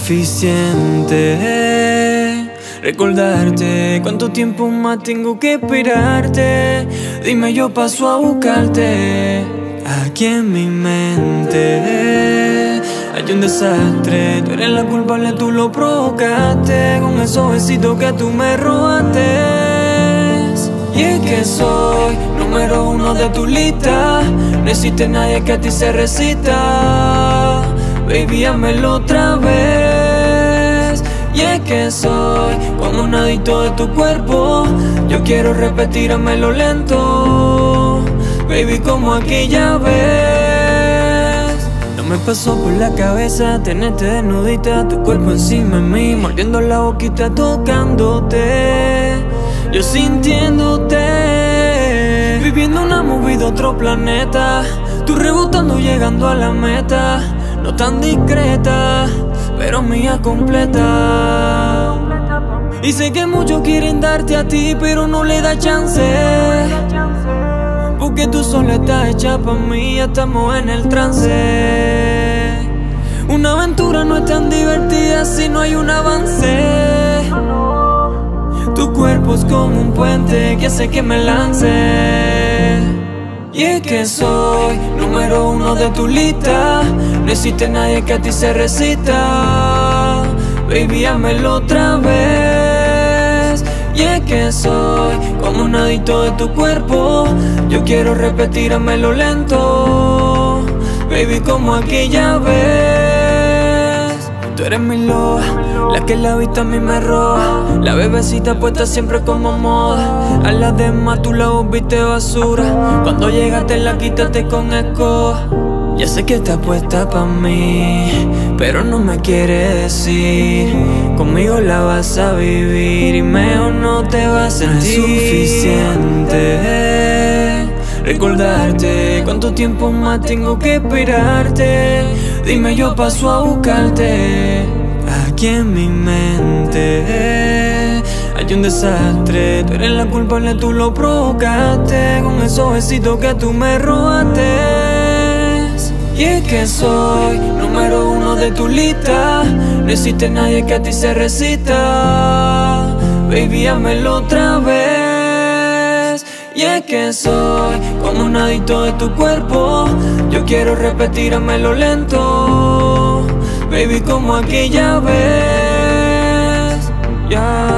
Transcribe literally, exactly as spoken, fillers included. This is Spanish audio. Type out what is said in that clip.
suficiente recordarte cuánto tiempo más tengo que esperarte. Dime, yo paso a buscarte. Aquí en mi mente hay un desastre. Tú eres la culpable, tú lo provocaste con esos besitos que tú me robaste. Y es que soy número uno de tu lista. No existe nadie que a ti se recita. Baby, hámelo otra vez. Y es que soy como un adicto de tu cuerpo. Yo quiero repetir, hámelo lento. Baby, como aquella vez. No me pasó por la cabeza tenerte desnudita, tu cuerpo encima de mí, mordiendo la boquita, tocándote, yo sintiéndote, viviendo una movie de otro planeta. Tú rebotando, llegando a la meta, no tan discreta, pero mía completa. Y sé que muchos quieren darte a ti, pero no le da chance, porque tú sola estás hecha pa' mí, ya estamos en el trance. Una aventura no es tan divertida si no hay un avance. Tu cuerpo es como un puente que hace que me lance. Y es que soy número uno de tu lista. No existe nadie que a ti se recita. Baby, hámelo otra vez. Y es que soy como un adicto de tu cuerpo. Yo quiero repetir, hámelo lento. Baby, como aquella vez. Tú eres mi loba, la que la vista a mí me roba. La bebecita puesta siempre como moda. A las demás tú la volviste basura. Cuando llegaste la quitaste con escoba. Ya sé que estás puesta pa' mí, pero no me quiere decir. Conmigo la vas a vivir y mejor no te vas a sentir. No es suficiente recordarte cuánto tiempo más tengo que esperarte. Dime, yo paso a buscarte. Aquí en mi mente hay un desastre. Tú eres la culpable, tú lo provocaste con esos besitos que tú me robaste. Y es que soy número uno de tu lista. No existe nadie que a ti se recita. Baby, hámelo otra vez. Y es que soy como un adicto de tu cuerpo. Yo quiero repetir, hámelo lento. Baby, como aquella vez. Ya.